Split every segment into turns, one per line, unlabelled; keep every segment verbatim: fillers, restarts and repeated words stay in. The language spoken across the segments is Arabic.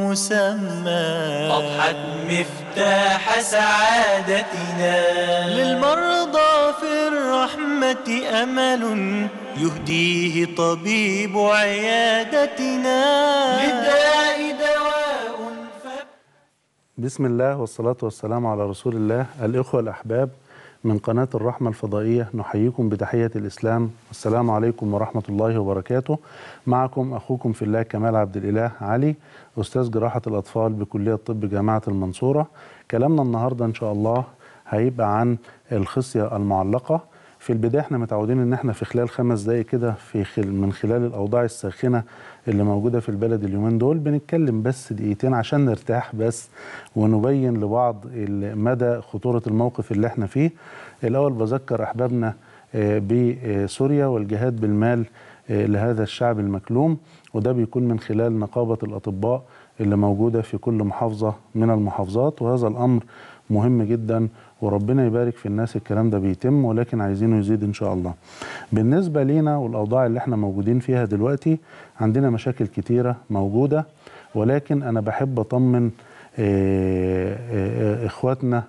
المسمى، أضحت مفتاح سعادتنا. للمرضى في الرحمة أمل يهديه طبيب عيادتنا، للداء دواء ف...
بسم الله والصلاة والسلام على رسول الله. الإخوة الأحباب من قناة الرحمة الفضائية نحييكم بتحية الإسلام، السلام عليكم ورحمة الله وبركاته. معكم أخوكم في الله كمال عبد الإله علي، أستاذ جراحة الأطفال بكلية طب جامعة المنصورة. كلامنا النهاردة إن شاء الله هيبقى عن الخصية المعلقة. في البداية احنا متعودين ان احنا في خلال خمس دقايق كده في خل من خلال الاوضاع الساخنة اللي موجودة في البلد اليومين دول بنتكلم بس دقيقتين عشان نرتاح بس ونبين لبعض مدى خطورة الموقف اللي احنا فيه. الاول بذكر احبابنا بسوريا والجهاد بالمال لهذا الشعب المكلوم، وده بيكون من خلال نقابة الاطباء اللي موجودة في كل محافظة من المحافظات، وهذا الامر مهم جدا وربنا يبارك في الناس. الكلام ده بيتم ولكن عايزينه يزيد ان شاء الله. بالنسبة لينا والاوضاع اللي احنا موجودين فيها دلوقتي عندنا مشاكل كتيرة موجودة، ولكن انا بحب اطمن اخواتنا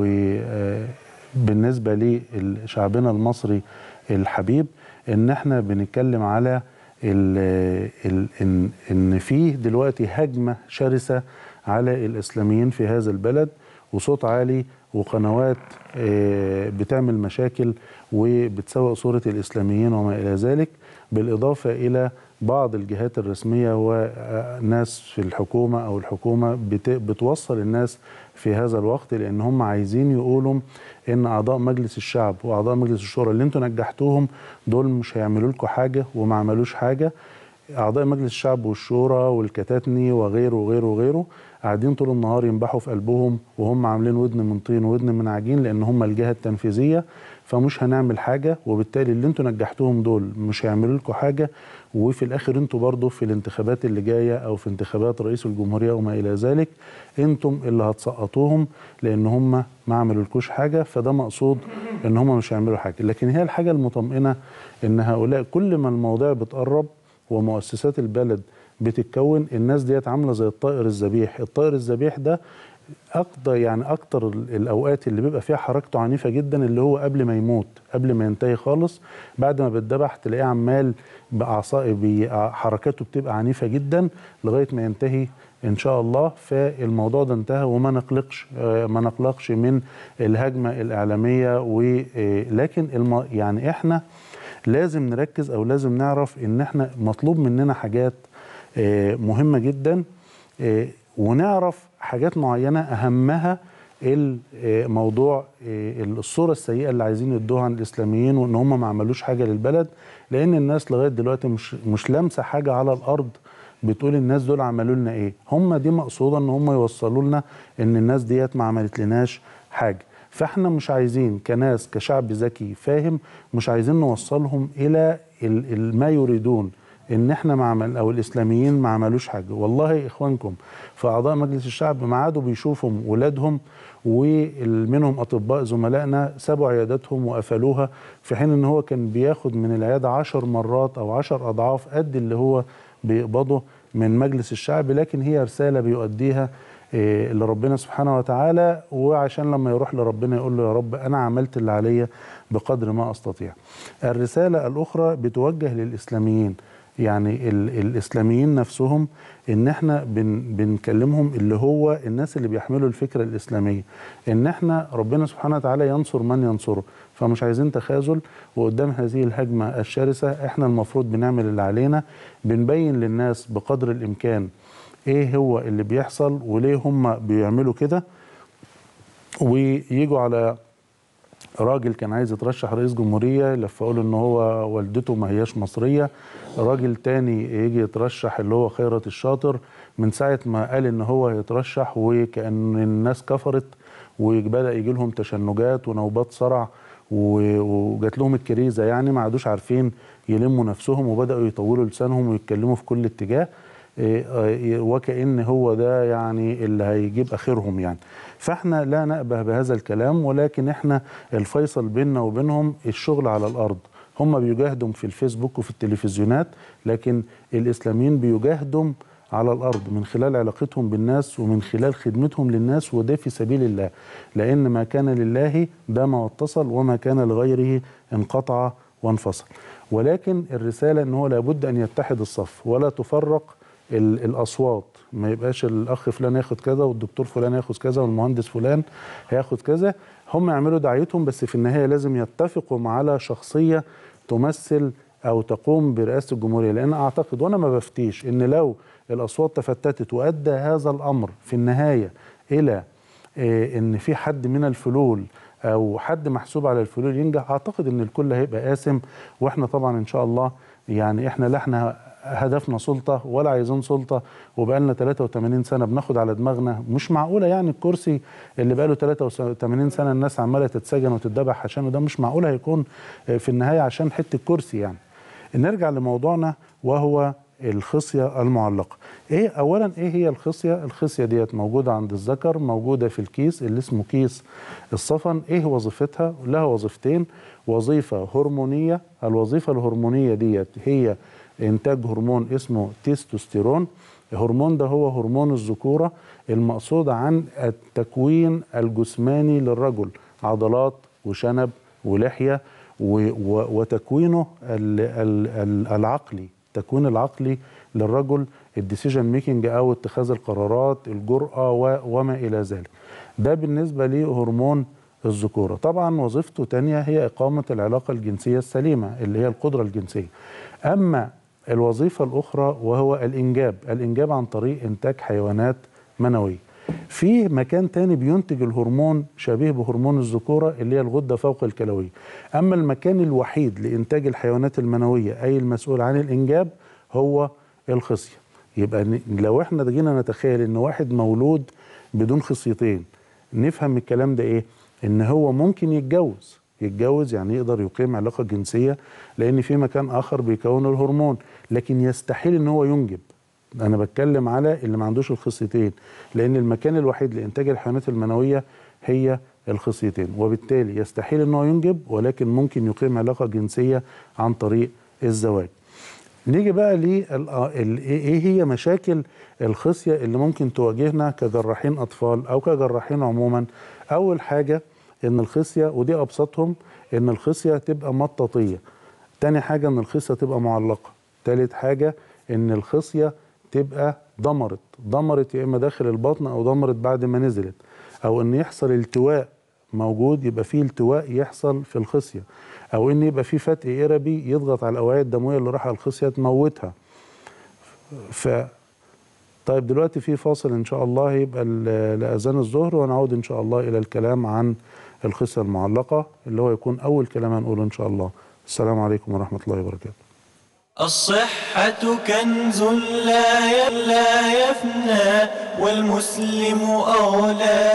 وبالنسبة لشعبنا المصري الحبيب ان احنا بنتكلم على ال ال ان, إن فيه دلوقتي هجمة شرسة على الاسلاميين في هذا البلد، وصوت عالي وقنوات بتعمل مشاكل وبتسوق صورة الإسلاميين وما إلى ذلك، بالإضافة إلى بعض الجهات الرسمية وناس في الحكومة أو الحكومة بتوصل الناس في هذا الوقت، لأن هم عايزين يقولوا إن أعضاء مجلس الشعب وأعضاء مجلس الشورى اللي انتوا نجحتوهم دول مش هيعملوا لكم حاجة وما عملوش حاجة. أعضاء مجلس الشعب والشورى والكتاتني وغيره وغيره وغيره قاعدين طول النهار ينبحوا في قلبهم وهم عاملين ودن من طين وودن من عجين، لأن هم الجهة التنفيذية، فمش هنعمل حاجة، وبالتالي اللي انتوا نجحتوهم دول مش هيعملوا لكم حاجة، وفي الآخر انتوا برضو في الانتخابات اللي جاية أو في انتخابات رئيس الجمهورية وما إلى ذلك انتم اللي هتسقطوهم لأن هم ما عملوا لكوش حاجة. فده مقصود ان هم مش هيعملوا حاجة. لكن هي الحاجة المطمئنة ان هؤلاء كل ما الموضوع بتقرب ومؤسسات البلد بتتكون، الناس ديت عامله زي الطائر الذبيح. الطائر الذبيح ده اكتر يعني اكتر الاوقات اللي بيبقى فيها حركته عنيفه جدا اللي هو قبل ما يموت، قبل ما ينتهي خالص. بعد ما بيتذبح تلاقيه عمال باعصاب حركاته بتبقى عنيفه جدا لغايه ما ينتهي ان شاء الله. فالموضوع ده انتهى وما نقلقش ما نقلقش من الهجمه الاعلاميه، ولكن الم... يعني احنا لازم نركز او لازم نعرف ان احنا مطلوب مننا حاجات مهمة جدا، ونعرف حاجات معينة أهمها الموضوع الصورة السيئة اللي عايزين يدوها عن الإسلاميين وإن هم ما عملوش حاجة للبلد، لأن الناس لغاية دلوقتي مش مش لامسة حاجة على الأرض بتقول الناس دول عملوا لنا إيه. هم دي مقصودة إن هم يوصلوا لنا إن الناس ديت ما عملت لناش حاجة. فاحنا مش عايزين كناس كشعب ذكي فاهم مش عايزين نوصلهم إلى ما يريدون ان احنا ما عمل او الاسلاميين ما عملوش حاجه. والله اخوانكم في اعضاء مجلس الشعب ما عادوا بيشوفوا ولادهم، ومنهم اطباء زملائنا سابوا عياداتهم وقفلوها، في حين ان هو كان بياخد من العياده عشر مرات او عشر اضعاف قد اللي هو بيقبضه من مجلس الشعب. لكن هي رساله بيؤديها لربنا سبحانه وتعالى، وعشان لما يروح لربنا يقول له يا رب أنا عملت اللي عليا بقدر ما أستطيع. الرسالة الأخرى بتوجه للإسلاميين، يعني الإسلاميين نفسهم، إن احنا بن بنكلمهم اللي هو الناس اللي بيحملوا الفكرة الإسلامية، إن احنا ربنا سبحانه وتعالى ينصر من ينصره، فمش عايزين تخاذل. وقدام هذه الهجمة الشرسة احنا المفروض بنعمل اللي علينا، بنبين للناس بقدر الإمكان ايه هو اللي بيحصل وليه هم بيعملوا كده. ويجوا على راجل كان عايز يترشح رئيس جمهورية لفقوا له ان هو والدته ما هياش مصرية، راجل تاني يجي يترشح اللي هو خيرت الشاطر من ساعة ما قال ان هو هيترشح وكأن الناس كفرت وبدأ يجي لهم تشنجات ونوبات صرع وجات لهم الكريزة، يعني ما عادوش عارفين يلموا نفسهم وبدأوا يطولوا لسانهم ويتكلموا في كل اتجاه وكأن هو ده يعني اللي هيجيب آخرهم يعني. فاحنا لا نأبه بهذا الكلام، ولكن احنا الفيصل بيننا وبينهم الشغل على الأرض. هم بيجاهدوا في الفيسبوك وفي التلفزيونات، لكن الإسلاميين بيجاهدوا على الأرض من خلال علاقتهم بالناس ومن خلال خدمتهم للناس، وده في سبيل الله، لأن ما كان لله دام واتصل وما كان لغيره انقطع وانفصل. ولكن الرسالة أنه لابد أن يتحد الصف ولا تفرق الأصوات، ما يبقاش الأخ فلان ياخد كذا والدكتور فلان ياخد كذا والمهندس فلان هياخد كذا. هم يعملوا دعايتهم بس في النهاية لازم يتفقوا على شخصية تمثل أو تقوم برئاسة الجمهورية. لأن أعتقد وأنا ما بفتيش إن لو الأصوات تفتتت وأدى هذا الأمر في النهاية إلى إيه إن في حد من الفلول أو حد محسوب على الفلول ينجح، أعتقد إن الكل هيبقى آثم. وإحنا طبعا إن شاء الله يعني إحنا لا إحنا هدفنا سلطة ولا عايزين سلطة، وبقالنا ثلاثة وثمانين سنة بناخد على دماغنا. مش معقولة يعني الكرسي اللي بقاله ثلاثة وثمانين سنة الناس عمالة تتسجن وتتذبح عشانه، ده مش معقولة هيكون في النهاية عشان حتة كرسي يعني. نرجع لموضوعنا وهو الخصية المعلقة. ايه اولا ايه هي الخصية؟ الخصية ديت موجودة عند الذكر، موجودة في الكيس اللي اسمه كيس الصفن. ايه وظيفتها؟ لها وظيفتين. وظيفة هرمونية، الوظيفة الهرمونية ديت هي انتاج هرمون اسمه تستوستيرون. الهرمون ده هو هرمون الذكورة المقصود عن التكوين الجسماني للرجل، عضلات وشنب ولحية، وتكوينه العقلي، التكوين العقلي للرجل، الديسيجن ميكنج او اتخاذ القرارات، الجرأة وما الى ذلك. ده بالنسبة لهرمون الذكورة. طبعا وظيفته تانية هي إقامة العلاقة الجنسية السليمة اللي هي القدرة الجنسية. أما الوظيفة الأخرى وهو الإنجاب، الإنجاب عن طريق إنتاج حيوانات منوية. في مكان تاني بينتج الهرمون شبيه بهرمون الذكورة اللي هي الغدة فوق الكلوية. أما المكان الوحيد لإنتاج الحيوانات المنوية أي المسؤول عن الإنجاب هو الخصية. يبقى لو احنا جينا نتخيل إن واحد مولود بدون خصيتين، نفهم الكلام ده إيه؟ إن هو ممكن يتجوز، يتجوز يعني يقدر يقيم علاقة جنسية لأن في مكان آخر بيكون الهرمون، لكن يستحيل إن هو ينجب. أنا بتكلم على اللي ما عندوش الخصيتين، لأن المكان الوحيد لإنتاج الحيوانات المنوية هي الخصيتين، وبالتالي يستحيل إن هو ينجب، ولكن ممكن يقيم علاقة جنسية عن طريق الزواج. نيجي بقى ل إيه هي مشاكل الخصية اللي ممكن تواجهنا كجراحين أطفال أو كجراحين عموما. أول حاجة إن الخصية، ودي أبسطهم، إن الخصية تبقى مطاطية. تاني حاجة إن الخصية تبقى معلقة. تالت حاجة إن الخصية تبقى ضمرت، ضمرت يا إما داخل البطن أو ضمرت بعد ما نزلت، أو إن يحصل التواء موجود، يبقى فيه التواء يحصل في الخصية، أو إن يبقى فيه فتق إربي يضغط على الأوعية الدموية اللي راح على الخصية تموتها. ف طيب دلوقتي في فاصل إن شاء الله يبقى لأذان الظهر، ونعود إن شاء الله إلى الكلام عن الخصية المعلقة اللي هو يكون أول كلام هنقوله إن شاء الله. السلام عليكم ورحمة الله وبركاته.
الصحة كنز لا لا يفنى، والمسلم أولى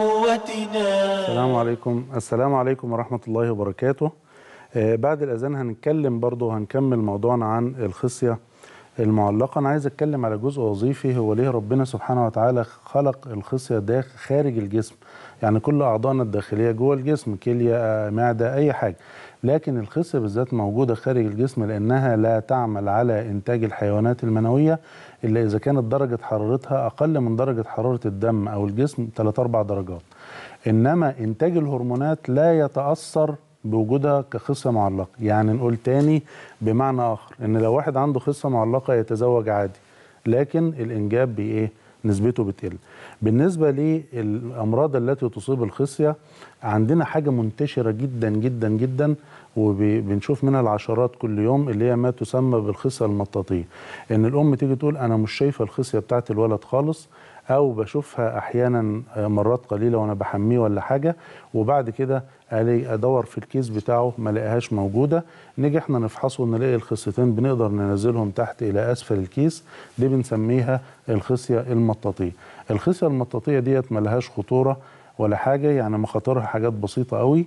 ثروتنا.
السلام عليكم السلام عليكم ورحمة الله وبركاته. آه بعد الأذان هنتكلم برضو، هنكمل موضوعنا عن الخصية المعلقة. أنا عايز أتكلم على جزء وظيفي، هو ليه ربنا سبحانه وتعالى خلق الخصية داخل خارج الجسم. يعني كل أعضائنا الداخلية جوه الجسم، كلية، معدة، أي حاجة، لكن الخصية بالذات موجودة خارج الجسم لأنها لا تعمل على إنتاج الحيوانات المنوية إلا إذا كانت درجة حرارتها أقل من درجة حرارة الدم أو الجسم ثلاث أربع درجات. إنما إنتاج الهرمونات لا يتأثر بوجودها كخصية معلقة. يعني نقول تاني بمعنى آخر، إن لو واحد عنده خصية معلقة يتزوج عادي، لكن الإنجاب بإيه؟ نسبته بتقل. بالنسبة للأمراض التي تصيب الخصية، عندنا حاجة منتشرة جدا جدا جدا وبنشوف منها العشرات كل يوم، اللي هي ما تسمى بالخصية المطاطية. إن الأم تيجي تقول أنا مش شايفة الخصية بتاعت الولد خالص، أو بشوفها أحيانا مرات قليلة وأنا بحميه ولا حاجة، وبعد كده أدور في الكيس بتاعه ما لاقيهاش موجودة. نيجي احنا نفحصه ونلاقي الخصيتين، بنقدر ننزلهم تحت إلى أسفل الكيس، دي بنسميها الخصية المطاطية. الخصية المطاطية ديت ملهاش خطورة ولا حاجة، يعني مخاطرها حاجات بسيطة قوي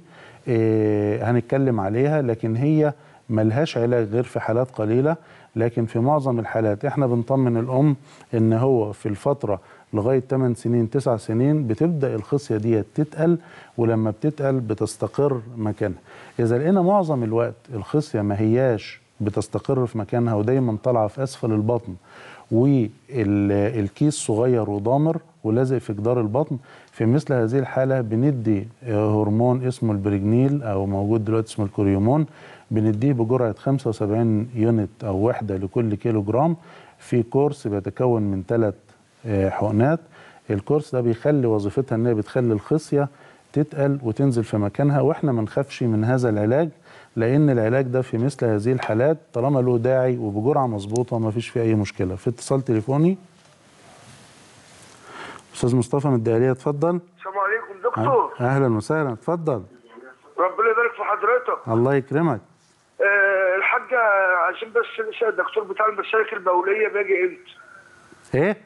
إيه هنتكلم عليها، لكن هي ملهاش علاج غير في حالات قليلة. لكن في معظم الحالات احنا بنطمن الأم إن هو في الفترة لغاية ثمان سنين تسع سنين بتبدأ الخصية دي تتقل، ولما بتتقل بتستقر مكانها. إذا لقينا معظم الوقت الخصية ما هياش بتستقر في مكانها ودايما طالعة في أسفل البطن والكيس صغير وضامر ولازق في جدار البطن، في مثل هذه الحالة بندي هرمون اسمه البريجنيل أو موجود دلوقتي اسمه الكوريومون، بنديه بجرعة خمسة وسبعين يونت أو وحدة لكل كيلو جرام في كورس بيتكون من ثلاث حقنات. الكورس ده بيخلي وظيفتها ان هي بتخلي الخصية تتقل وتنزل في مكانها، واحنا ما نخافش من هذا العلاج، لان العلاج ده في مثل هذه الحالات طالما له داعي وبجرعة مظبوطة ما فيش فيه اي مشكلة. في اتصال تليفوني استاذ مصطفى من الدقهلية، اتفضل.
السلام عليكم دكتور.
اهلا وسهلا، اتفضل.
ربنا يبارك في حضرتك.
الله يكرمك.
أه الحاجه عشان بس نسال الدكتور بتاع المسالك البوليه باجي امتى؟
ايه؟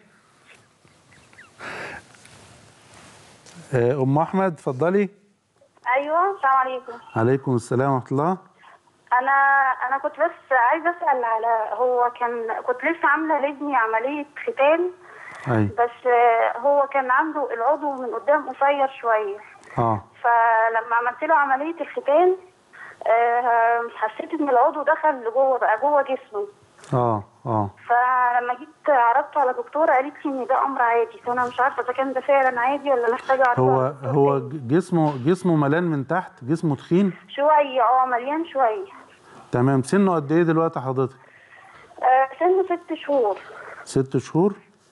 آه، ام احمد اتفضلي.
ايوه السلام عليكم.
عليكم السلام ورحمه الله.
انا انا كنت بس عايزه اسال على، هو كان كنت لسه عامله لابني عمليه ختان.
ايوه.
بس هو كان عنده العضو من قدام قصير شويه.
اه.
فلما عملت له عمليه الختان آه حسيت ان العضو دخل لجوه بقى جوه جسمه.
اه اه.
فلما جيت عرضته على دكتوره قالت لي ان ده امر عادي، فانا مش عارفه اذا كان ده فعلا عادي ولا محتاجه اعرضه.
هو هو جسمه جسمه ملان من تحت، جسمه تخين
شويه. اه مليان شويه.
تمام. سنه قد ايه دلوقتي حضرتك؟
آه سنه ست شهور.
ست شهور.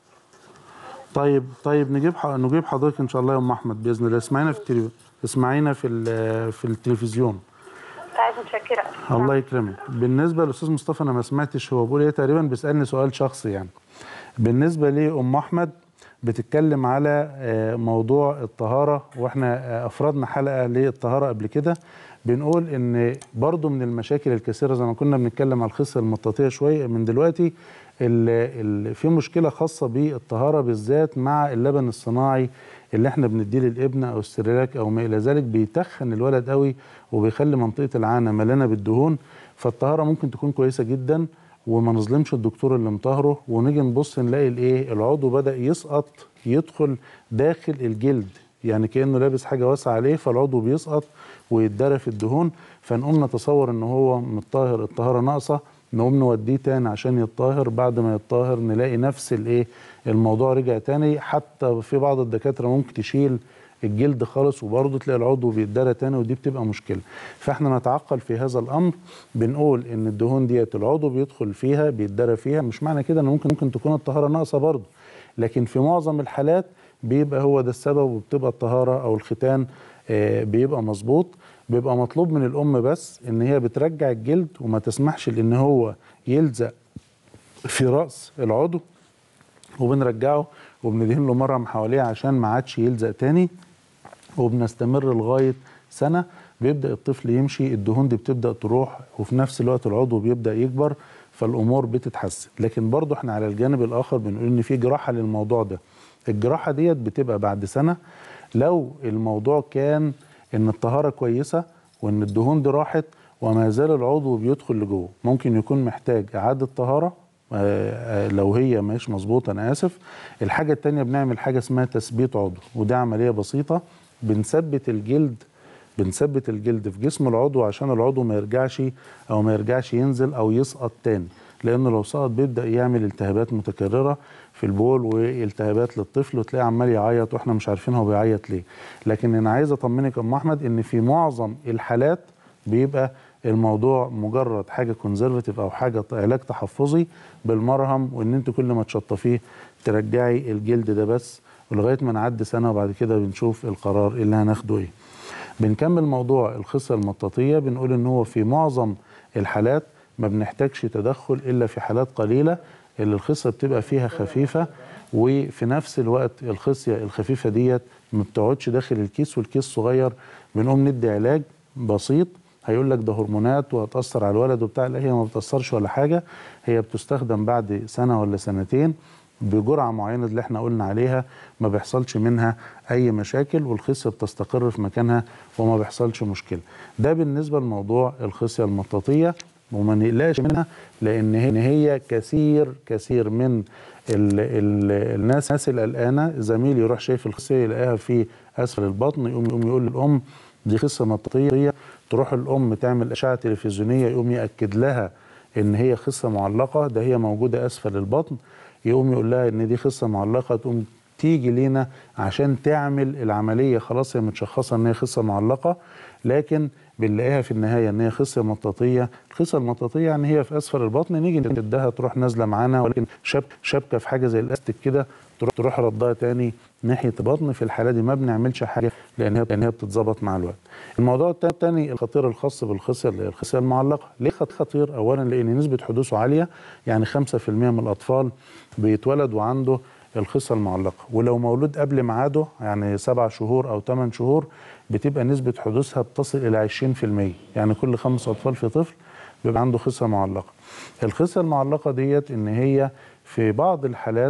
طيب طيب نجيب ح... نجيب حضرتك ان شاء الله يا ام احمد باذن الله. اسمعينا في التلفزيون، اسمعينا في في التلفزيون.
متشكره.
الله يكرمك. بالنسبه للاستاذ مصطفى انا ما سمعتش هو بيقول ايه، تقريبا بيسالني سؤال شخصي يعني. بالنسبه لام احمد بتتكلم على موضوع الطهاره، واحنا افردنا حلقه للطهاره قبل كده، بنقول ان برضو من المشاكل الكثيره زي ما كنا بنتكلم على الخصيه المطاطيه شويه من دلوقتي، ال ال في مشكله خاصه بالطهاره بالذات مع اللبن الصناعي اللي احنا بنديه للابن او السيريلاك او ما الى ذلك، بيتخن الولد قوي وبيخلي منطقه العانه ملانه بالدهون. فالطهاره ممكن تكون كويسه جدا وما نظلمش الدكتور اللي مطهره، ونيجي نبص نلاقي الايه العضو بدا يسقط يدخل داخل الجلد، يعني كانه لابس حاجه واسعه عليه فالعضو بيسقط ويتدرى في الدهون، فنقوم نتصور ان هو متطهر الطهاره ناقصه، نقوم نوديه تاني عشان يتطهر. بعد ما يتطهر نلاقي نفس الايه الموضوع رجع تاني. حتى في بعض الدكاتره ممكن تشيل الجلد خالص وبرضه تلاقي العضو بيتدرى تاني، ودي بتبقى مشكله. فاحنا نتعقل في هذا الامر، بنقول ان الدهون ديت العضو بيدخل فيها بيتدرى فيها، مش معنى كده ان ممكن ممكن تكون الطهاره ناقصه برضه، لكن في معظم الحالات بيبقى هو ده السبب، وبتبقى الطهاره او الختان آه بيبقى مظبوط. بيبقى مطلوب من الام بس ان هي بترجع الجلد وما تسمحش لان هو يلزق في راس العضو، وبنرجعه وبندهن له مرهم حواليه عشان ما عادش يلزق تاني، وبنستمر لغايه سنه. بيبدا الطفل يمشي، الدهون دي بتبدا تروح، وفي نفس الوقت العضو بيبدا يكبر، فالامور بتتحسن. لكن برضه احنا على الجانب الاخر بنقول ان في جراحه للموضوع ده. الجراحه ديت بتبقى بعد سنه لو الموضوع كان ان الطهاره كويسه وان الدهون دي راحت وما زال العضو بيدخل لجوه. ممكن يكون محتاج اعاده طهاره آه آه لو هي مش مظبوطه، انا اسف. الحاجه الثانيه بنعمل حاجه اسمها تثبيت عضو، وده عمليه بسيطه بنثبت الجلد بنثبت الجلد في جسم العضو عشان العضو ما يرجعش او ما يرجعش ينزل او يسقط تاني، لانه لو سقط بيبدا يعمل التهابات متكرره في البول والتهابات للطفل، وتلاقيه عمال يعيط واحنا مش عارفين هو بيعيط ليه. لكن انا عايز اطمنك يا ام احمد ان في معظم الحالات بيبقى الموضوع مجرد حاجه كونزرفتيف او حاجه علاج تحفظي بالمرهم، وان انت كل ما تشطفيه ترجعي الجلد ده بس، ولغايه ما نعدي سنه وبعد كده بنشوف القرار اللي هناخده ايه. بنكمل موضوع الخصيه المطاطيه، بنقول ان هو في معظم الحالات ما بنحتاجش تدخل الا في حالات قليله اللي الخصيه بتبقى فيها خفيفه، وفي نفس الوقت الخصيه الخفيفه ديت ما بتقعدش داخل الكيس والكيس صغير. بنقوم ندي علاج بسيط، هيقول لك ده هرمونات وهتاثر على الولد وبتاع، لا هي ما بتاثرش ولا حاجه، هي بتستخدم بعد سنه ولا سنتين بجرعه معينه اللي احنا قلنا عليها، ما بيحصلش منها اي مشاكل والخصيه بتستقر في مكانها وما بيحصلش مشكله. ده بالنسبه لموضوع الخصيه المطاطيه، وما نقلقش منها لان هي كثير كثير من ال ال الناس الناس القلقانه. زميلي يروح شايف الخصيه يلاقيها في اسفل البطن، يقوم يقوم يقول للام دي خصيه مطاطيه، تروح الام تعمل اشعه تلفزيونيه يقوم ياكد لها ان هي خصيه معلقه، ده هي موجوده اسفل البطن. يقوم يقول لها ان دي خصه معلقه، تقوم تيجي لينا عشان تعمل العمليه. خلاص هي متشخصه ان هي خصه معلقه، لكن بنلاقيها في النهايه ان هي خصيه مطاطيه. الخصه المطاطيه يعني هي في اسفل البطن، نيجي نديها تروح نازله معانا، ولكن شاب شبكه في حاجه زي الاستيك كده تروح تروح ردها تاني ناحيه البطن. في الحاله دي ما بنعملش حاجه لان هي لان هي بتتظبط مع الوقت. الموضوع الثاني الخطير الخاص بالخصيه اللي هي الخصيه المعلقه. ليه خطير؟ اولا لان نسبه حدوثه عاليه، يعني خمسة في المية من الاطفال بيتولد وعنده الخصيه المعلقه، ولو مولود قبل ميعاده يعني سبع شهور او ثمان شهور بتبقى نسبه حدوثها بتصل الى عشرين في المية، يعني كل خمس اطفال في طفل بيبقى عنده خصيه معلقه. الخصيه المعلقه ديت ان هي في بعض الحالات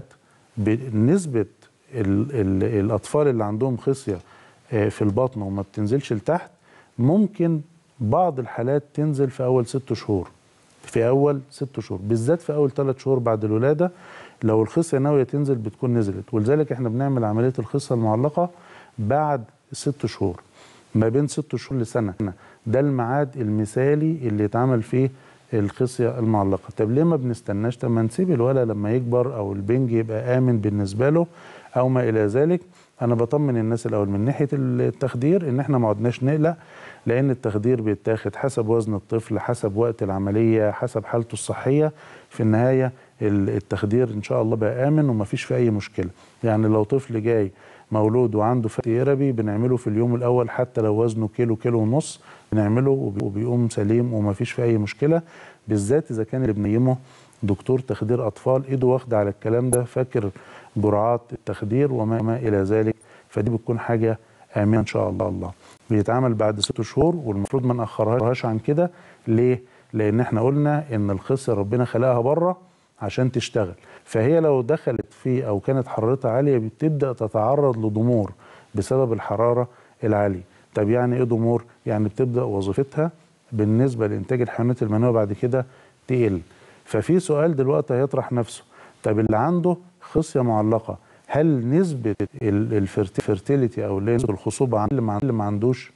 بنسبه ال ال الاطفال اللي عندهم خصيه في البطن وما بتنزلش لتحت، ممكن بعض الحالات تنزل في اول ست شهور. في اول ست شهور بالذات، في اول ثلاث شهور بعد الولاده لو الخصيه ناويه تنزل بتكون نزلت. ولذلك احنا بنعمل عمليه الخصيه المعلقه بعد ست شهور، ما بين ست شهور لسنه. ده الميعاد المثالي اللي يتعمل فيه الخصيه المعلقه. طب ليه ما بنستناش؟ طب ما نسيب الولد لما يكبر او البنج يبقى امن بالنسبه له او ما الى ذلك. انا بطمن الناس الاول من ناحيه التخدير ان احنا ما عدناش نقلق، لان التخدير بيتاخد حسب وزن الطفل، حسب وقت العمليه، حسب حالته الصحيه. في النهايه التخدير ان شاء الله بقى امن وما فيش فيه اي مشكله. يعني لو طفل جاي مولود وعنده فاتي إيربي بنعمله في اليوم الاول، حتى لو وزنه كيلو كيلو ونص بنعمله وبيقوم سليم وما فيش فيه اي مشكله، بالذات اذا كان اللي بنيمه دكتور تخدير اطفال ايده واخده على الكلام ده، فاكر جرعات التخدير وما الى ذلك. فدي بتكون حاجه امنه ان شاء الله. الله بيتعمل بعد ست شهور، والمفروض ما ناخرهاش عن كده. ليه؟ لان احنا قلنا ان الخصيه ربنا خلقها بره عشان تشتغل، فهي لو دخلت فيه او كانت حرارتها عاليه بتبدا تتعرض لضمور بسبب الحراره العاليه. طب يعني ايه ضمور؟ يعني بتبدا وظيفتها بالنسبه لانتاج الحيوانات المنويه بعد كده تقل. ففي سؤال دلوقتي هيطرح نفسه، طب اللي عنده خصيه معلقه هل نسبه الفيرتيليتي او نسبه الخصوبه عند اللي ما عندوش؟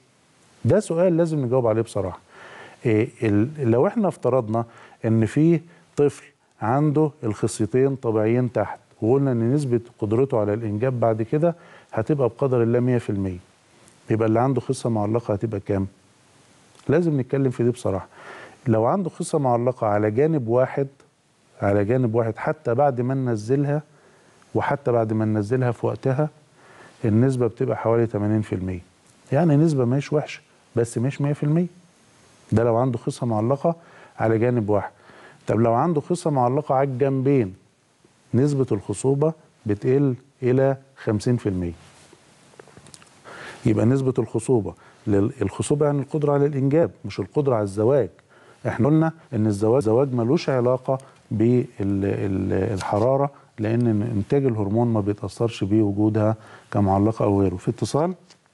ده سؤال لازم نجاوب عليه بصراحه. إيه لو احنا افترضنا ان في طفل عنده الخصيتين طبيعيين تحت، وقلنا ان نسبه قدرته على الانجاب بعد كده هتبقى بقدر الله مية في المية، يبقى اللي عنده خصيه معلقه هتبقى كام؟ لازم نتكلم في دي بصراحه. لو عنده خصيه معلقه على جانب واحد، على جانب واحد حتى بعد ما ننزلها، وحتى بعد ما ننزلها في وقتها النسبه بتبقى حوالي ثمانين في المية، يعني نسبه مش وحشه بس مش مية في المية. ده لو عنده خصيه معلقه على جانب واحد. طب لو عنده خصيه معلقه على الجنبين نسبه الخصوبه بتقل الى خمسين في المية. يبقى نسبه الخصوبه الخصوبه يعني القدره على الانجاب مش القدره على الزواج. احنا قلنا ان الزواج الزواج ملوش علاقه بالحراره، لان انتاج الهرمون ما بيتاثرش بيه وجودها كمعلقه او غيره. في اتصال؟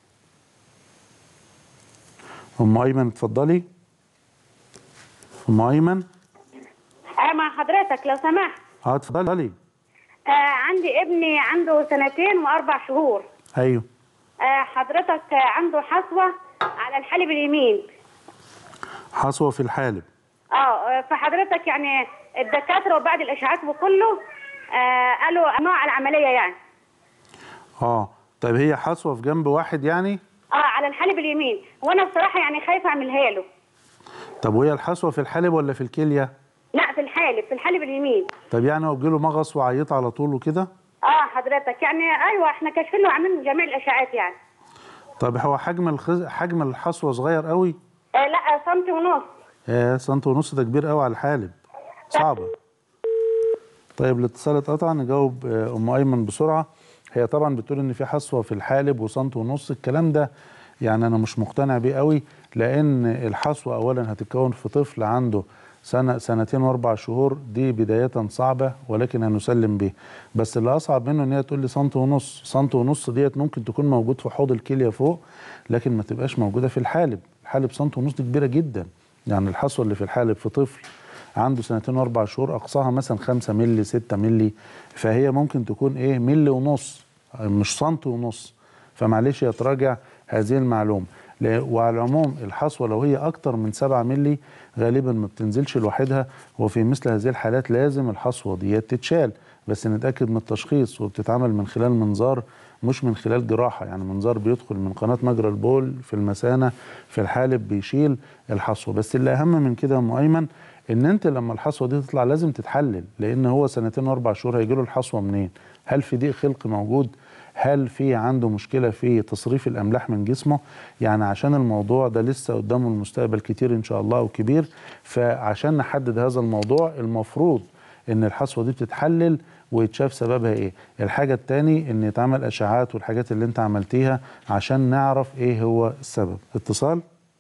ام ايمن اتفضلي. ام ايمن
اه مع حضرتك لو سمحت.
اه اتفضلي.
آه عندي ابني عنده سنتين واربع شهور.
ايوه.
آه حضرتك عنده حصوه على الحالب اليمين.
حصوه في الحالب.
اه فحضرتك يعني الدكاتره وبعد الاشعاعات وكله آه قالوا انواع العمليه يعني.
اه طيب هي حصوه في جنب واحد يعني؟
اه على الحالب اليمين، وانا بصراحه يعني خايفه اعملها له.
طب وهي الحصوه في الحالب ولا في الكليه؟
لا في الحالب، في الحالب اليمين.
طب يعني هو بيجيله مغص وعيط على طول وكده؟
اه حضرتك يعني ايوه احنا كاشفين له وعاملين جميع الاشعاعات يعني.
طب هو حجم الخز... حجم الحصوه صغير قوي؟
آه لا سنتي ونص.
آه سنتي ونص ده كبير قوي على الحالب، صعبه. طيب الاتصال اتقطع، نجاوب آه ام ايمن بسرعه. هي طبعا بتقول ان في حصوه في الحالب وسنتي ونص، الكلام ده يعني انا مش مقتنع بيه قوي، لان الحصوه اولا هتتكون في طفل عنده سنه سنتين واربع شهور، دي بدايه صعبه ولكن هنسلم بيه. بس اللي اصعب منه ان هي تقول لي سنتي ونص، سنتي ونص ديت ممكن تكون موجود في حوض الكليه فوق لكن ما تبقاش موجوده في الحالب. الحالب سنتي ونص دي كبيره جدا، يعني الحصوه اللي في الحالب في طفل عنده سنتين واربع شهور اقصاها مثلا خمسة مللي ستة مللي، فهي ممكن تكون ايه ملي ونص مش سنتي ونص. فمعلش يتراجع هذه المعلومه. وعلى العموم الحصوه لو هي اكتر من سبعة مللي غالبا ما بتنزلش لوحدها، وفي مثل هذه الحالات لازم الحصوه ديت تتشال. بس نتاكد من التشخيص، وبتتعمل من خلال منظار مش من خلال جراحه، يعني منظار بيدخل من قناه مجرى البول في المثانه في الحالب بيشيل الحصوه. بس اللي اهم من كده يا ام ايمن ان انت لما الحصوه دي تطلع لازم تتحلل، لان هو سنتين واربع شهور هيجي له الحصوه منين؟ هل في ضيق خلق موجود؟ هل في عنده مشكله في تصريف الاملاح من جسمه؟ يعني عشان الموضوع ده لسه قدامه المستقبل كتير ان شاء الله وكبير، فعشان نحدد هذا الموضوع المفروض ان الحصوه دي بتتحلل ويتشاف سببها ايه. الحاجه الثاني ان يتعمل اشعاعات والحاجات اللي انت عملتيها عشان نعرف ايه هو السبب. اتصال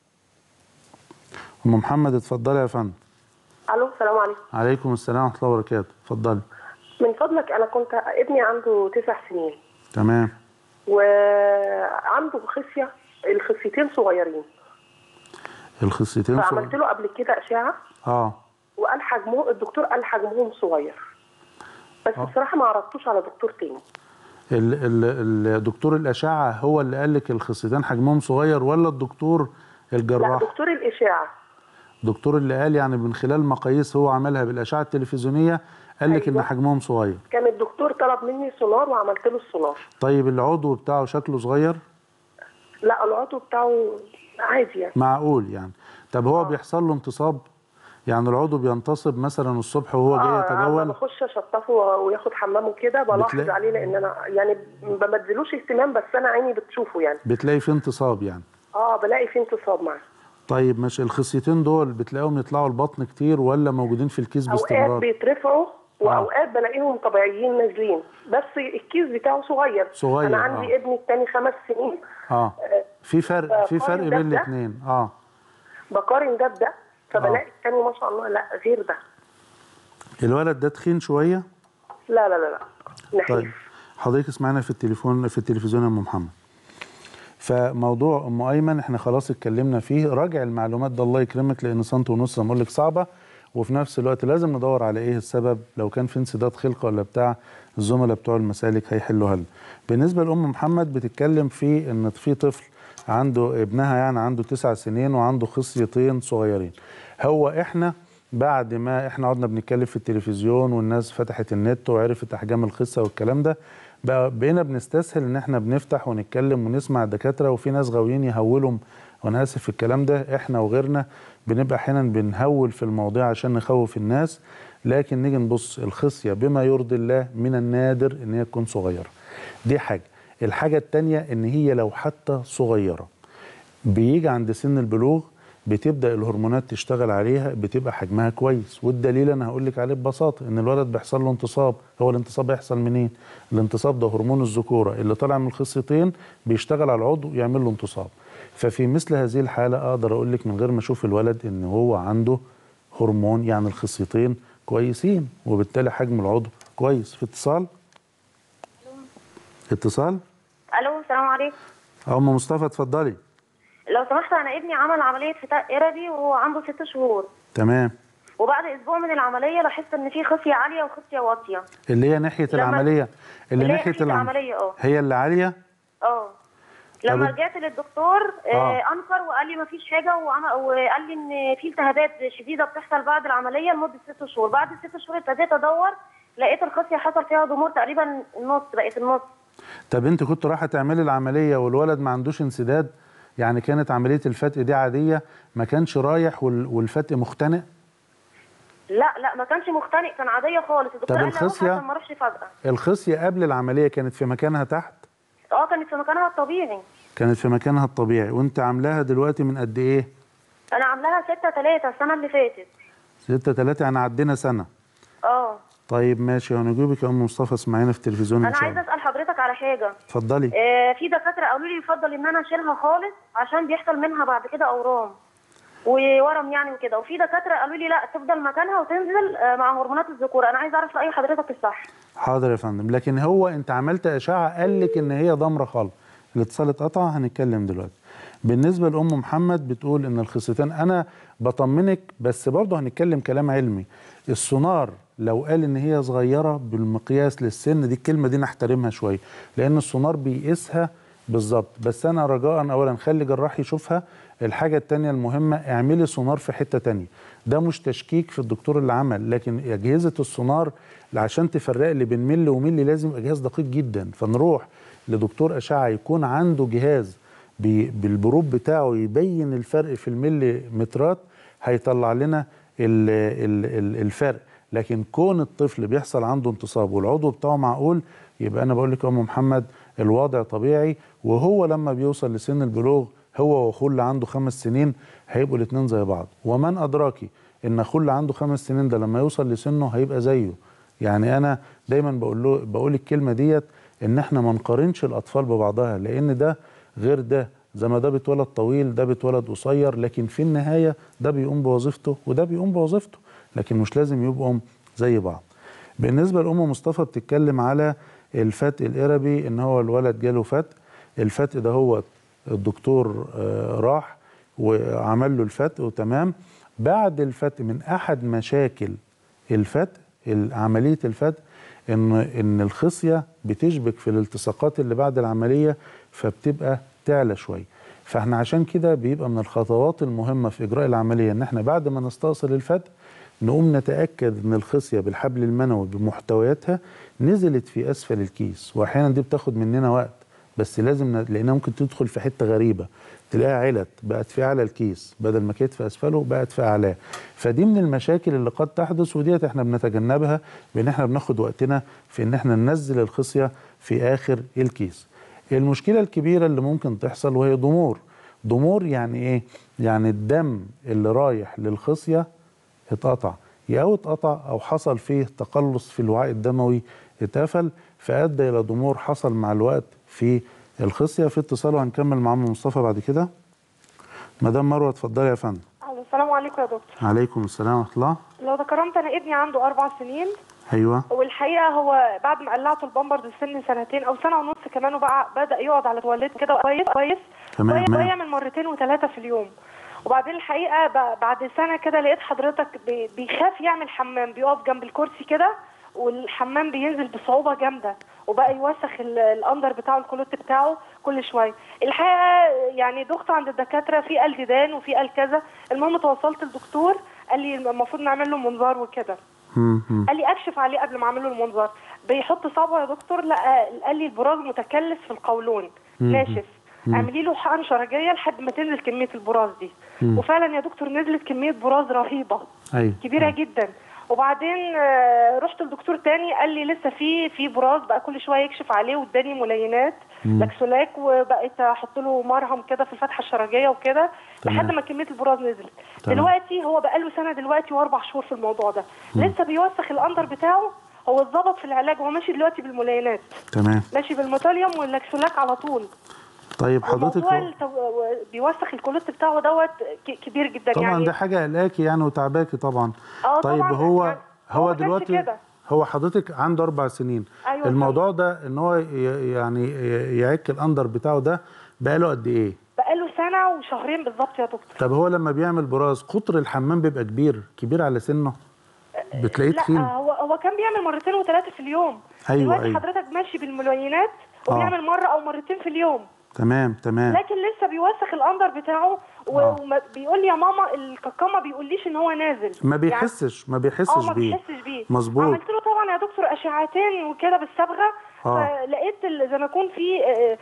ام محمد، اتفضلي يا فندم.
الو السلام عليكم.
عليكم السلام ورحمه الله وبركاته، اتفضلي.
من فضلك انا كنت ابني عنده تسع سنين.
تمام.
وعنده خصيه، الخصيتين صغيرين.
الخصيتين صغيرين.
فعملت له قبل كده اشعه.
اه.
وقال حجمه، الدكتور قال حجمهم صغير. بس أوه. بصراحه ما عرضتوش على دكتور تاني.
ال ال الدكتور الاشعه هو اللي قال لك الخصيتين حجمهم صغير ولا الدكتور الجراح؟
لا، دكتور الاشعه.
دكتور اللي قال يعني من خلال مقاييس هو عملها بالاشعه التلفزيونيه قال لك أيوة. ان حجمهم صغير.
كان الدكتور طلب مني سونار وعملت له السونار.
طيب العضو بتاعه شكله صغير؟
لا، العضو بتاعه عادي يعني.
معقول يعني. طب هو آه. بيحصل له انتصاب؟ يعني العضو بينتصب مثلا الصبح وهو جاي يتبول؟
اه بخش اشطفه وياخد حمامه كده، بلاحظ بتلاقي... عليه، لان انا يعني ما بمدلوش اهتمام، بس انا عيني بتشوفه يعني.
بتلاقي فيه انتصاب يعني؟
اه بلاقي فيه انتصاب معاه.
طيب ماشي، الخصيتين دول بتلاقيهم يطلعوا البطن كتير ولا موجودين في الكيس باستمرار؟
اوقات بيترفعوا واوقات آه. بلاقيهم طبيعيين نازلين، بس الكيس بتاعه صغير.
صغير.
انا عندي آه. ابني الثاني خمس سنين.
اه في فرق في فرق بين الاثنين. اه
بقارن ده بده، فبلاقي آه. الثاني ما شاء الله لا غير ده.
الولد ده تخين شويه؟
لا لا لا لا نحيف.
طيب حضرتك اسمعنا في التليفون في التلفزيون يا ام محمد. فموضوع ام ايمن احنا خلاص اتكلمنا فيه، راجع المعلومات ده الله يكرمك، لان سنه ونص بقول لك صعبه، وفي نفس الوقت لازم ندور على ايه السبب، لو كان في انسداد خلقه ولا بتاع الزملاء بتوع المسالك هيحلوها لنا. بالنسبه لام محمد بتتكلم في ان في طفل عنده ابنها يعني عنده تسع سنين وعنده خصيتين صغيرين. هو احنا بعد ما احنا قعدنا بنتكلم في التلفزيون والناس فتحت النت وعرفت احجام الخصه والكلام ده، بقى بقينا بنستسهل ان احنا بنفتح ونتكلم ونسمع الدكاتره، وفي ناس غاويين يهولهم، وانا اسف في الكلام ده، احنا وغيرنا بنبقى احيانا بنهول في المواضيع عشان نخوف الناس، لكن نيجي نبص الخصيه بما يرضي الله من النادر ان هي تكون صغيره. دي حاجه. الحاجه الثانيه ان هي لو حتى صغيره بيجي عند سن البلوغ بتبدا الهرمونات تشتغل عليها، بتبقى حجمها كويس، والدليل انا هقول لك عليه ببساطه ان الولد بيحصل له انتصاب. هو الانتصاب بيحصل منين؟ الانتصاب ده هرمون الذكوره اللي طالع من الخصيتين بيشتغل على العضو يعمل له انتصاب. ففي مثل هذه الحاله اقدر اقول لك من غير ما اشوف الولد ان هو عنده هرمون، يعني الخصيتين كويسين وبالتالي حجم العضو كويس. في اتصال؟ اتصال؟
الو السلام عليكم.
ام مصطفى اتفضلي.
لو سمحت، انا ابني عمل عمليه فتاء اربي وهو عنده ست شهور.
تمام.
وبعد اسبوع من العمليه لاحظت ان في خصيه عاليه وخصيه واطيه.
اللي هي ناحيه العمليه اللي, اللي ناحيه
العمليه اه
هي اللي عاليه؟
اه. لما
طب...
رجعت للدكتور آه.
آه.
انكر وقال لي ما فيش حاجه، وقال لي ان في التهابات شديده بتحصل بعد العمليه لمده ست شهور. بعد الست شهور ابتديت ادور، لقيت الخصيه حصل فيها ضمور تقريبا النص، بقت النص.
طب انت كنت رايحه تعملي العمليه والولد ما عندوش انسداد؟ يعني كانت عمليه الفتق دي عاديه، ما كانش رايح والفتق مختنق؟
لا لا ما كانش مختنق، كان عاديه خالص.
الدكتور قال لي عشان
ما اروحش فجاه.
الخصيه قبل العمليه كانت في مكانها تحت؟
اه كانت في مكانها الطبيعي.
كانت في مكانها الطبيعي. وانت عاملاها دلوقتي من قد ايه؟
انا عاملاها ستة تلاتة السنه اللي فاتت. ستة
تلاتة يعني عدينا سنه.
اه
طيب ماشي، هنجيبك يا ام مصطفى، اسمعينا في التلفزيون ان شاء الله.
انا عايزه اسال حضرتك على حاجه.
اتفضلي.
آه في دكاتره قالوا لي يفضل ان انا اشيلها خالص عشان بيحصل منها بعد كده اورام وورم يعني وكده، وفي دكاتره قالوا لي لا تفضل مكانها وتنزل آه مع هرمونات الذكوره. انا عايزه اعرف راي حضرتك الصح.
حاضر يا فندم. لكن هو انت عملت اشعه قال لك ان هي ضمره خالص. الاتصال اتقطع، هنتكلم دلوقتي. بالنسبه لام محمد بتقول ان الخصيتين، انا بطمنك بس برضه هنتكلم كلام علمي. السونار لو قال ان هي صغيره بالمقياس للسن، دي الكلمه دي نحترمها شويه، لان السونار بيقيسها بالظبط. بس انا رجاء اولا خلي جراح يشوفها. الحاجه الثانيه المهمه اعملي سونار في حته ثانيه. ده مش تشكيك في الدكتور اللي عمل، لكن اجهزه السونار عشان تفرق لي بين ملي وملي لازم يبقى جهاز دقيق جدا. فنروح لدكتور اشعه يكون عنده جهاز بالبروب بتاعه يبين الفرق في الملي مترات، هيطلع لنا ال ال الفرق. لكن كون الطفل بيحصل عنده انتصاب والعضو بتاعه معقول، يبقى انا بقول لك يا ام محمد الوضع طبيعي. وهو لما بيوصل لسن البلوغ هو واخوه اللي عنده خمس سنين هيبقوا الاثنين زي بعض. ومن ادراكي ان اخوه اللي عنده خمس سنين ده لما يوصل لسنه هيبقى زيه. يعني انا دايما بقول له بقول الكلمه ديت ان احنا ما نقارنش الاطفال ببعضها، لان ده غير ده. زي ما ده بيتولد طويل ده بيتولد قصير، لكن في النهايه ده بيقوم بوظيفته وده بيقوم بوظيفته، لكن مش لازم يبقوا زي بعض. بالنسبه لام مصطفى بتتكلم على الفتق الإربي، ان هو الولد جاله فتق. الفتق ده هو الدكتور راح وعمل له الفتق وتمام. بعد الفتق من احد مشاكل الفتق عمليه الفتق ان ان الخصيه بتشبك في الالتصاقات اللي بعد العمليه فبتبقى تعلى شويه. فاحنا عشان كده بيبقى من الخطوات المهمه في اجراء العمليه ان احنا بعد ما نستأصل الفتق نقوم نتاكد ان الخصيه بالحبل المنوي بمحتوياتها نزلت في اسفل الكيس. واحيانا دي بتاخد مننا وقت، بس لازم ن... لانها ممكن تدخل في حته غريبه تلاقيها علت بقت في اعلى الكيس بدل ما كانت في اسفله بقت في اعلاه. فدي من المشاكل اللي قد تحدث، وديت احنا بنتجنبها بان احنا بناخد وقتنا في ان احنا ننزل الخصيه في اخر الكيس. المشكله الكبيره اللي ممكن تحصل وهي ضمور. ضمور يعني ايه؟ يعني الدم اللي رايح للخصيه اتقطع، يا او اتقطع او حصل فيه تقلص في الوعاء الدموي اتقفل فادى الى ضمور حصل مع الوقت في الخصيه. في اتصال وهنكمل مع ام مصطفى بعد كده. مدام مروه اتفضلي يا فندم.
السلام عليكم يا دكتور.
عليكم السلام ورحمه الله.
لو ذكرت انا ابني عنده اربع سنين.
ايوه.
والحقيقه هو بعد ما قلعته البامبرز سن سنتين او سنه ونص كمان وبقى بدا يقعد على تواليت كده كويس كويس
تمام
ويعمل مرتين وثلاثه في اليوم. وبعدين الحقيقه بعد سنه كده لقيت حضرتك بيخاف يعمل حمام، بيقف جنب الكرسي كده والحمام بينزل بصعوبه جامده وبقى يوسخ الاندر بتاعه الكلوت بتاعه كل شويه. الحقيقه يعني دخت عند الدكاتره، في قال ديدان وفي قال كذا. المهم توصلت للدكتور قال لي المفروض نعمل له منظار وكده. قال لي اكشف عليه قبل ما اعمل له المنظار. بيحط صبعه يا دكتور، لا قال لي البراز متكلس في القولون ناشف، اعملي له حقن شرجيه لحد ما تنزل كميه البراز دي. مم. وفعلا يا دكتور نزلت كميه براز رهيبه. أيوة. كبيره مم. جدا. وبعدين رحت لدكتور تاني قال لي لسه في في براز، بقى كل شويه يكشف عليه واداني ملينات لاكسولاك وبقيت احط له مرهم كده في الفتحه الشرجيه وكده لحد ما كميه البراز نزلت. تمام. دلوقتي هو بقى له سنه دلوقتي واربع شهور في الموضوع ده. مم. لسه بيوسخ الاندر بتاعه. هو اتظبط في العلاج، هو ماشي دلوقتي بالملينات. تمام. ماشي بالموتاليوم واللاكسولاك على طول.
طيب حضرتك
التو... بيوسخ الكولوت بتاعه دوت كبير جدا
طبعا
يعني.
ده حاجه قلقاكي يعني وتعباكي طبعا.
اه
طيب
طبعا
هو
يعني
هو, هو دلوقتي كده. هو حضرتك عنده اربع سنين.
أيوة
الموضوع ده ان هو يعني يعك الاندر بتاعه ده بقاله قد ايه؟
بقاله سنه وشهرين بالظبط يا دكتور.
طب هو لما بيعمل براز قطر الحمام بيبقى كبير كبير على سنه؟ بتلاقيه تخين؟
لا هو هو كان بيعمل مرتين وثلاثه في اليوم.
ايوه
دلوقتي
ايوه
حضرتك ماشي بالملينات وبيعمل آه. مره او مرتين في اليوم.
تمام تمام.
لكن لسه بيوسخ الاندر بتاعه وبيقول لي يا ماما الكاكا ما بيقوليش ان هو نازل.
ما بيحسش يعني ما بيحسش
بيه. اه ما بيحسش بيه.
مظبوط.
عملت له طبعا يا دكتور اشعتين وكده بالصبغه. آه. فلقيت زي ما يكون في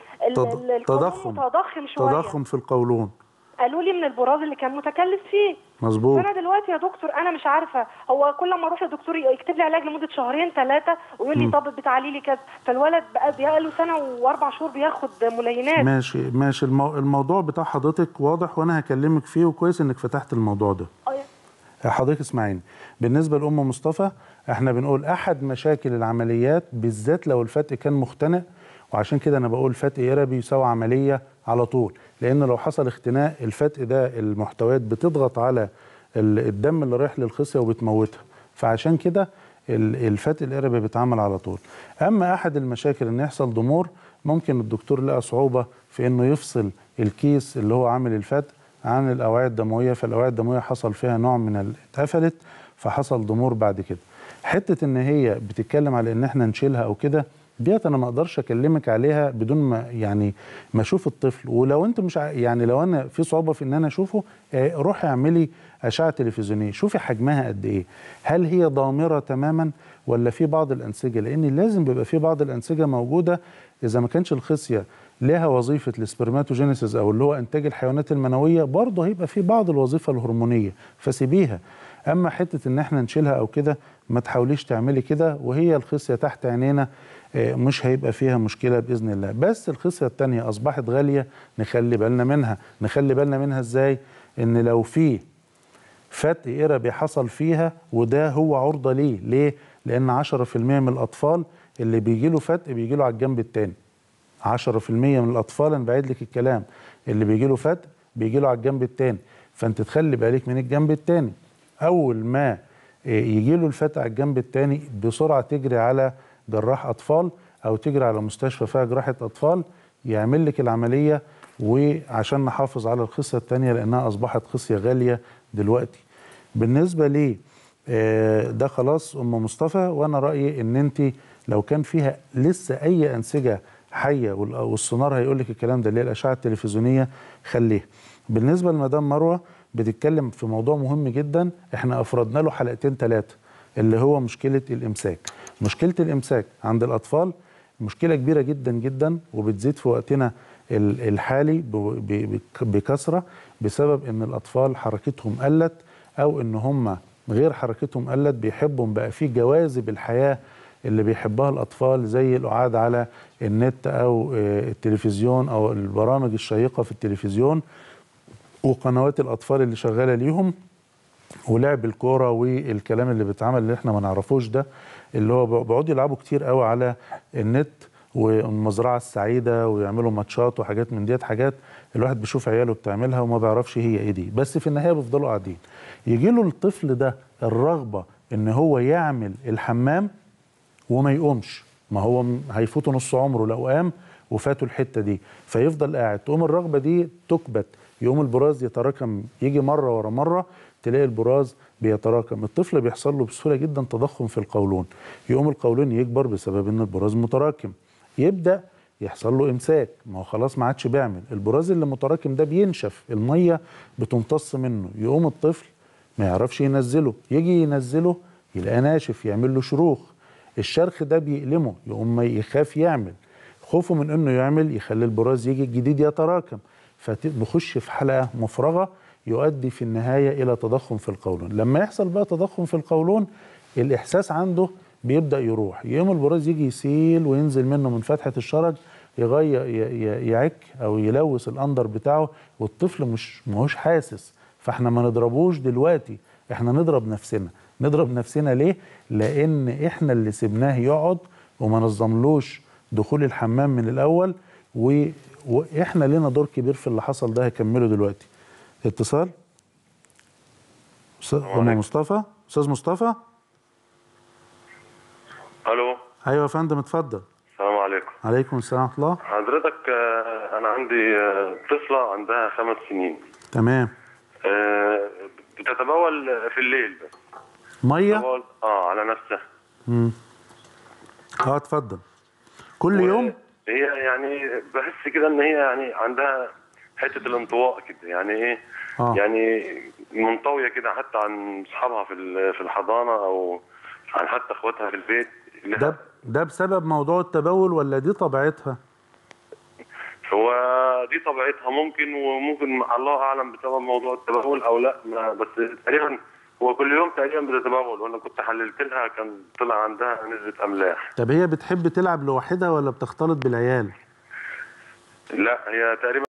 تضخم
تضخم شويه.
تضخم في القولون.
قالوا لي من البراز اللي كان متكلس فيه.
مظبوط.
فانا دلوقتي يا دكتور انا مش عارفه، هو كل ما اروح للدكتور يكتب لي علاج لمده شهرين ثلاثه ويقول لي طب بتعالي لي كذا، فالولد بقى بقى له سنه واربع شهور بياخد ملينات.
ماشي ماشي. المو... الموضوع بتاع حضرتك واضح وانا هكلمك فيه، وكويس انك فتحت الموضوع ده. اه حضرتك اسمعيني. بالنسبه لام مصطفى احنا بنقول احد مشاكل العمليات بالذات لو الفتق كان مختنق، وعشان كده انا بقول فتق إربي يساوي عمليه على طول، لان لو حصل اختناق الفتق ده المحتويات بتضغط على الدم اللي رايح للخصيه وبتموتها، فعشان كده الفتق الإربي بيتعمل على طول. اما احد المشاكل ان يحصل ضمور، ممكن الدكتور لقى صعوبه في انه يفصل الكيس اللي هو عامل الفتق عن الاوعيه الدمويه، فالاوعيه الدمويه حصل فيها نوع من اتقفلت فحصل ضمور بعد كده. حته ان هي بتتكلم على ان احنا نشيلها او كده، ديت انا ما اقدرش اكلمك عليها بدون ما يعني ما اشوف الطفل. ولو انت مش ع... يعني لو انا في صعوبه في ان انا اشوفه، آه روحي اعملي اشعه تلفزيونيه، شوفي حجمها قد ايه، هل هي ضامره تماما ولا في بعض الانسجه، لان لازم بيبقى في بعض الانسجه موجوده. اذا ما كانش الخصيه لها وظيفه السبرماتوجينيسيس او اللي هو انتاج الحيوانات المنويه، برضه هيبقى في بعض الوظيفه الهرمونيه، فسيبيها. اما حته ان احنا نشيلها او كده، ما تحاوليش تعملي كده، وهي الخصيه تحت عينينا مش هيبقى فيها مشكله باذن الله. بس الخصيه الثانيه اصبحت غاليه، نخلي بالنا منها. نخلي بالنا منها ازاي؟ ان لو في فتق إربي حصل فيها، وده هو عرضه ليه؟ ليه؟ لان عشرة في المية من الاطفال اللي بيجي له فتق بيجي له على الجنب الثاني. عشرة في المية من الاطفال، انا بعيد لك الكلام، اللي بيجي له فتق بيجي له على الجنب الثاني. فانت تخلي بالك من الجنب الثاني. اول ما يجي له الفتق على الجنب الثاني، بسرعه تجري على جراح اطفال او تجري على مستشفى فيها جراحه اطفال يعمل لك العمليه، وعشان نحافظ على الخصيه الثانيه لانها اصبحت خصيه غاليه دلوقتي. بالنسبه لي ده خلاص ام مصطفى، وانا رايي ان انت لو كان فيها لسه اي انسجه حيه، والسونار هيقول لك الكلام ده، اللي هي الاشعه التلفزيونيه، خليها. بالنسبه لمدام مروه بتتكلم في موضوع مهم جدا، احنا افردنا له حلقتين ثلاثه، اللي هو مشكله الامساك. مشكله الامساك عند الاطفال مشكله كبيره جدا جدا، وبتزيد في وقتنا الحالي بكثره، بسبب ان الاطفال حركتهم قلت، او ان هم غير حركتهم قلت بيحبوا بقى في جواذب الحياه اللي بيحبها الاطفال، زي القعاد على النت او التلفزيون او البرامج الشيقه في التلفزيون وقنوات الاطفال اللي شغاله ليهم، ولعب الكوره والكلام اللي بيتعمل اللي احنا ما نعرفوش ده، اللي هو بيقعدوا يلعبوا كتير قوي على النت والمزرعه السعيده ويعملوا ماتشات وحاجات من ديت، حاجات الواحد بيشوف عياله بتعملها وما بيعرفش هي ايه دي، بس في النهايه بيفضلوا قاعدين. يجي له الطفل ده الرغبه ان هو يعمل الحمام وما يقومش، ما هو هيفوته نص عمره لو قام وفاته الحته دي، فيفضل قاعد، تقوم الرغبه دي تكبت، يقوم البراز يتراكم، يجي مره ورا مره تلاقي البراز بيتراكم. الطفل بيحصل له بسهوله جدا تضخم في القولون، يقوم القولون يكبر بسبب ان البراز متراكم، يبدا يحصل له امساك، ما هو خلاص ما عادش بيعمل، البراز اللي متراكم ده بينشف، الميه بتمتص منه، يقوم الطفل ما يعرفش ينزله، يجي ينزله يلاقيه ناشف، يعمل له شروخ، الشرخ ده بيألمه، يقوم يخاف يعمل، خوفه من انه يعمل يخلي البراز يجي الجديد يتراكم، فبخش في حلقه مفرغه يؤدي في النهايه الى تضخم في القولون. لما يحصل بقى تضخم في القولون، الاحساس عنده بيبدا يروح، يقوم البراز يجي يسيل وينزل منه من فتحه الشرج، يغير يعك او يلوث الاندر بتاعه، والطفل مش ماهوش حاسس. فاحنا ما نضربوش دلوقتي، احنا نضرب نفسنا. نضرب نفسنا ليه؟ لان احنا اللي سبناه يقعد وما نظملوش دخول الحمام من الاول، و... واحنا لنا دور كبير في اللي حصل ده، هكمله دلوقتي. اتصال استاذ ام مصطفى. استاذ مصطفى.
الو.
ايوه يا فندم، اتفضل.
السلام عليكم.
عليكم السلام ورحمه الله.
حضرتك انا عندي طفله عندها خمس سنين.
تمام.
بتتبول في الليل بس.
ميه؟
اه على نفسها.
امم اه اتفضل. كل يوم؟
هي يعني بحس كده ان هي يعني عندها حته الانطواء كده، يعني ايه؟ آه. يعني منطويه كده حتى عن اصحابها في في الحضانه او عن حتى اخواتها في البيت.
ده ده بسبب موضوع التبول ولا دي طبيعتها؟
هو دي طبيعتها ممكن، وممكن الله اعلم بسبب موضوع التبول او لا، بس تقريبا هو كل يوم تقريبا بتتبول، وانا كنت حللت لها كان طلع عندها نسبه املاح.
طب هي بتحب تلعب لوحدها ولا بتختلط بالعيال؟
لا هي تقريبا